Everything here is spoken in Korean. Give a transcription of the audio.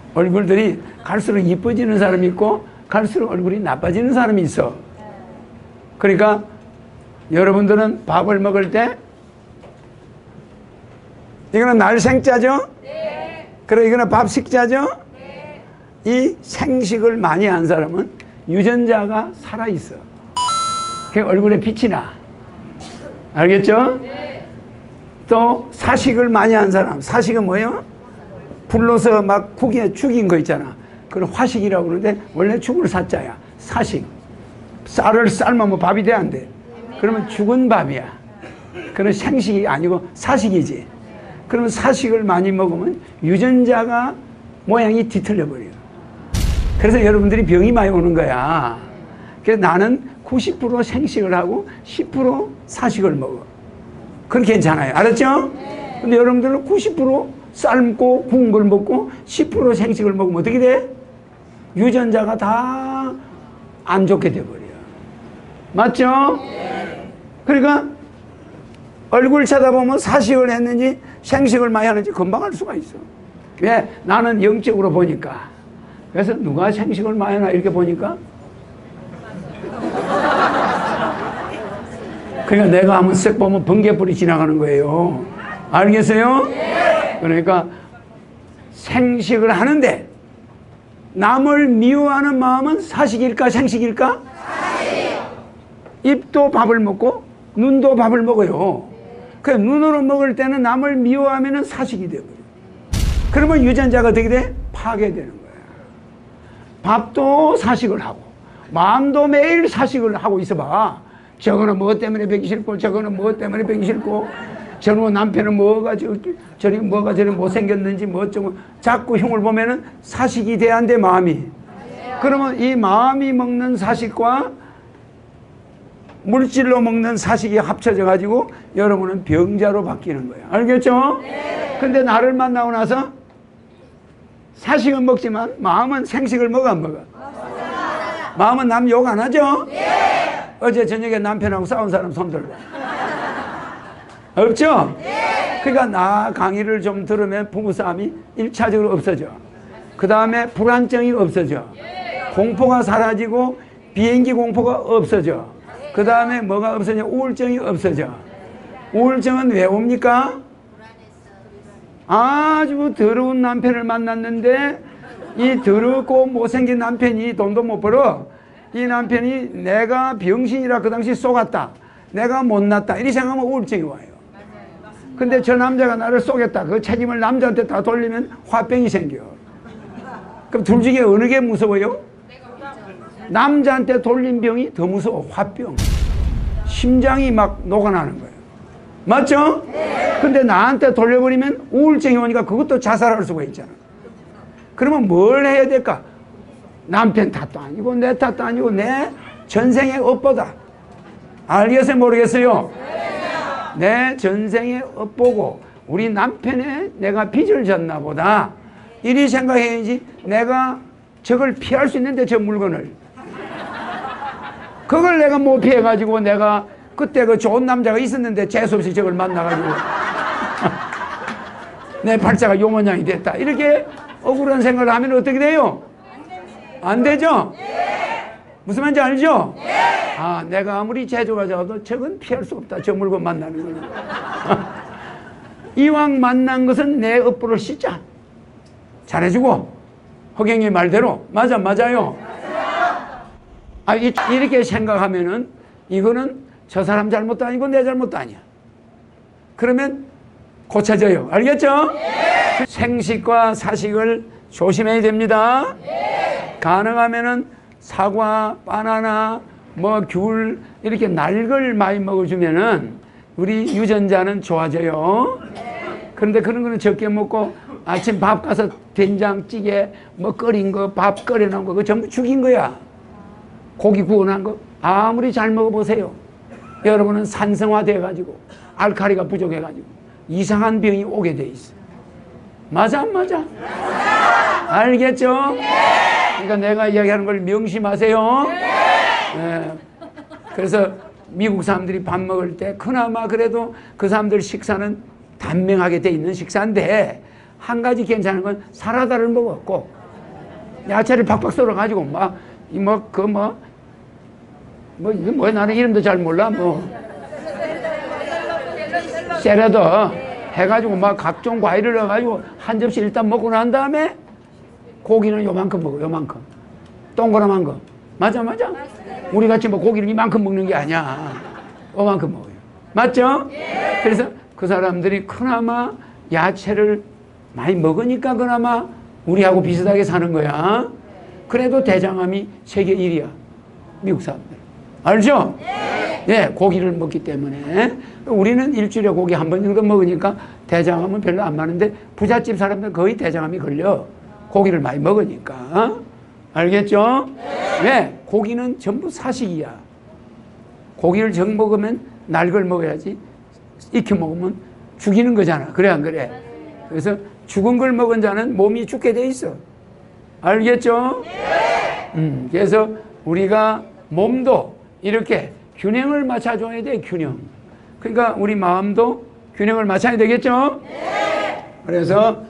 얼굴들이 갈수록 이뻐지는 사람이 있고 갈수록 얼굴이 나빠지는 사람이 있어. 그러니까 여러분들은 밥을 먹을 때 이거는 날생자죠? 네. 그리고 이거는 밥식자죠? 네. 이 생식을 많이 한 사람은 유전자가 살아있어. 그 얼굴에 빛이 나. 알겠죠? 네. 또 사식을 많이 한 사람, 사식은 뭐예요? 불러서 막 국에 죽인 거 있잖아. 그걸 화식이라고 그러는데 원래 죽을 사자야. 사식. 쌀을 삶으면 밥이 돼 안 돼? 그러면 죽은 밥이야. 그건 생식이 아니고 사식이지. 그러면 사식을 많이 먹으면 유전자가 모양이 뒤틀려 버려요. 그래서 여러분들이 병이 많이 오는 거야. 그래서 나는 90% 생식을 하고 10% 사식을 먹어. 그건 괜찮아요. 알았죠? 근데 여러분들은 90% 삶고 구운 걸 먹고 10% 생식을 먹으면 어떻게 돼? 유전자가 다 안 좋게 돼버려. 맞죠? 그러니까 얼굴 쳐다보면 사식을 했는지 생식을 많이 하는지 금방 알 수가 있어. 왜? 나는 영적으로 보니까. 그래서 누가 생식을 많이 하나 이렇게 보니까 그러니까 내가 한번 쓱 보면 번개불이 지나가는 거예요. 알겠어요? 그러니까 생식을 하는데 남을 미워하는 마음은 사식일까 생식일까? 사식. 입도 밥을 먹고 눈도 밥을 먹어요. 그 눈으로 먹을 때는 남을 미워하면 사식이 되어버려요. 그러면 유전자가 어떻게 돼? 파괴되는 거야. 밥도 사식을 하고 마음도 매일 사식을 하고 있어봐. 저거는 뭐 때문에 배기 싫고 저거는 뭐 때문에 배기 싫고 저놈 남편은 뭐가 저리 뭐가 저리 못생겼는지 뭐 어쩌고 자꾸 흉을 보면은 사식이 돼야 안 돼 마음이. 그러면 이 마음이 먹는 사식과 물질로 먹는 사식이 합쳐져 가지고 여러분은 병자로 바뀌는 거예요. 알겠죠? 네. 근데 나를 만나고 나서 사식은 먹지만 마음은 생식을 먹어 안 먹어? 먹습니다. 마음은 남 욕 안 하죠? 네. 어제 저녁에 남편하고 싸운 사람 손 들고. 없죠? 네. 그러니까 나 강의를 좀 들으면 부부싸움이 1차적으로 없어져. 그 다음에 불안증이 없어져. 공포가 사라지고 비행기 공포가 없어져. 그 다음에 뭐가 없어져? 우울증이 없어져. 우울증은 왜 옵니까? 아주 더러운 남편을 만났는데 이 더럽고 못생긴 남편이 돈도 못 벌어. 이 남편이 내가 병신이라 그 당시 쏘갔다. 내가 못났다. 이렇게 생각하면 우울증이 와요. 근데 저 남자가 나를 쏘겠다. 그 책임을 남자한테 다 돌리면 화병이 생겨. 그럼 둘 중에 어느 게 무서워요? 남자한테 돌린 병이 더 무서워. 화병. 심장이 막 녹아나는 거예요. 맞죠? 근데 나한테 돌려버리면 우울증이 오니까 그것도 자살할 수가 있잖아. 그러면 뭘 해야 될까? 남편 탓도 아니고 내 탓도 아니고 내 전생의 업보다. 알겠어요? 모르겠어요? 내 전생의 업보고 우리 남편에 내가 빚을 졌나 보다. 이리 생각해야지. 내가 저걸 피할 수 있는데 저 물건을 그걸 내가 못 피해가지고 내가 그때 그 좋은 남자가 있었는데 재수없이 저걸 만나가지고 내 팔자가 요 모양이 됐다. 이렇게 억울한 생각을 하면 어떻게 돼요? 안 되죠? 무슨 말인지 알죠? 아, 내가 아무리 재주가 적어도 저건 피할 수 없다. 저 물건 만나는 거는. 이왕 만난 것은 내 업보를 씻자. 잘해주고 허경이 말대로 맞아 맞아요. 아, 이렇게 생각하면은 이거는 저 사람 잘못도 아니고 내 잘못도 아니야. 그러면 고쳐져요. 알겠죠? 생식과 사식을 조심해야 됩니다. 가능하면은 사과, 바나나, 뭐 귤 이렇게 날 걸 많이 먹어주면은 우리 유전자는 좋아져요. 그런데 그런 거는 적게 먹고 아침 밥 가서 된장찌개 뭐 끓인 거 밥 끓여놓은 거 그거 전부 죽인 거야. 고기 구워놓은 거 아무리 잘 먹어보세요. 여러분은 산성화 돼가지고 알칼리가 부족해가지고 이상한 병이 오게 돼 있어. 맞아 안 맞아? 알겠죠? 그러니까 내가 이야기하는 걸 명심하세요. 네. 그래서 미국 사람들이 밥 먹을 때 그나마 그래도 그 사람들 식사는 단명하게 돼 있는 식사인데 한 가지 괜찮은 건 사라다를 먹었고 야채를 팍팍 썰어가지고 이거 뭐야 나는 이름도 잘 몰라 샐러드 해가지고 막 각종 과일을 넣어가지고 한 접시 일단 먹고 난 다음에 고기는 요만큼 먹어 요만큼 동그라만 거 맞아 우리 같이 뭐 고기를 이만큼 먹는 게 아니야 요만큼 먹어요 맞죠? 그래서 그 사람들이 그나마 야채를 많이 먹으니까 그나마 우리하고 비슷하게 사는 거야. 그래도 대장암이 세계 1위야. 미국 사람들. 알죠? 예, 고기를 먹기 때문에. 우리는 일주일에 고기 한 번 정도 먹으니까 대장암은 별로 안 많은데 부잣집 사람들 거의 대장암이 걸려. 고기를 많이 먹으니까. 알겠죠? 예, 고기는 전부 사식이야. 고기를 정 먹으면 날 걸 먹어야지. 익혀 먹으면 죽이는 거잖아. 그래 안 그래? 그래서 죽은 걸 먹은 자는 몸이 죽게 돼 있어. 알겠죠? 그래서 우리가 몸도 이렇게 균형을 맞춰줘야 돼. 균형. 그러니까 우리 마음도 균형을 맞춰야 되겠죠? 그래서